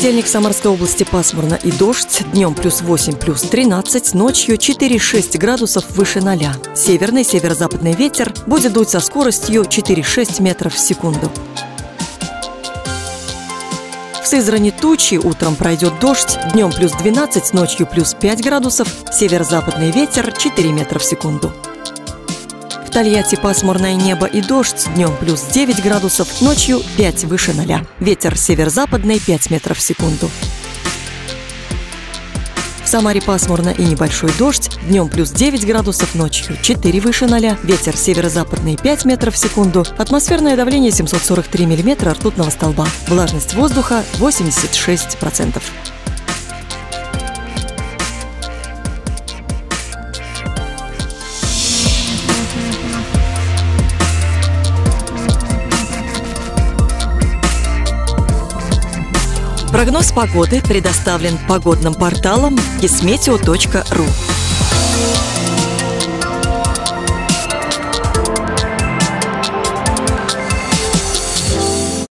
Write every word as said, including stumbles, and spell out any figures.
понедельник в Самарской области пасмурно и дождь. Днем плюс восемь, плюс тринадцать, ночью четыре-шесть градусов выше ноля. Северный, северо-западный ветер будет дуть со скоростью четыре-шесть метров в секунду. В Сызрани тучи, утром пройдет дождь, днем плюс двенадцать, ночью плюс пять градусов, северо-западный ветер четыре метра в секунду. В Тольятти пасмурное небо и дождь, днем плюс девять градусов, ночью пять выше ноля. Ветер северо-западный пять метров в секунду. В Самаре пасмурно и небольшой дождь, днем плюс девять градусов, ночью четыре выше ноля. Ветер северо-западный пять метров в секунду. Атмосферное давление семьсот сорок три миллиметра ртутного столба. Влажность воздуха восемьдесят шесть процентов. Прогноз погоды предоставлен погодным порталом кисметео точка ру.